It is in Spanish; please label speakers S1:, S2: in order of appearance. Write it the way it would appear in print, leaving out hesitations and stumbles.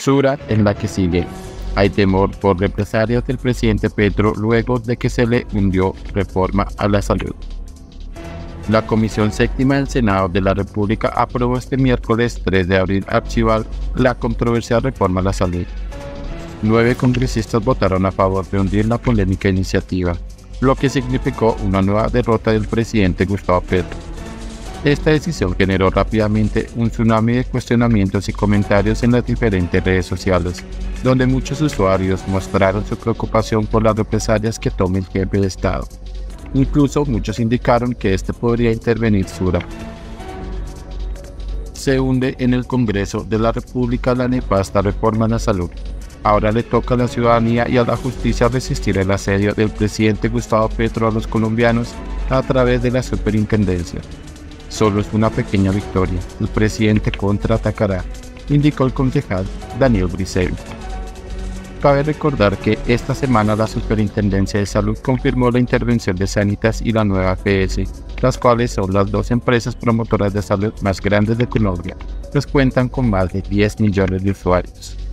S1: Sura en la que sigue. Hay temor por represalias del presidente Petro luego de que se le hundió reforma a la salud. La Comisión Séptima del Senado de la República aprobó este miércoles 3 de abril archivar la controversial reforma a la salud. 9 congresistas votaron a favor de hundir la polémica iniciativa, lo que significó una nueva derrota del presidente Gustavo Petro. Esta decisión generó rápidamente un tsunami de cuestionamientos y comentarios en las diferentes redes sociales, donde muchos usuarios mostraron su preocupación por las represalias que tome el jefe de Estado. Incluso muchos indicaron que este podría intervenir Sura. Se hunde en el Congreso de la República la nefasta reforma a la salud. Ahora le toca a la ciudadanía y a la justicia resistir el asedio del presidente Gustavo Petro a los colombianos a través de la superintendencia. Solo es una pequeña victoria, el presidente contraatacará, indicó el concejal Daniel Briceño. Cabe recordar que esta semana la Superintendencia de Salud confirmó la intervención de Sanitas y la Nueva EPS, las cuales son las 2 empresas promotoras de salud más grandes de Colombia, pues cuentan con más de 10 millones de usuarios.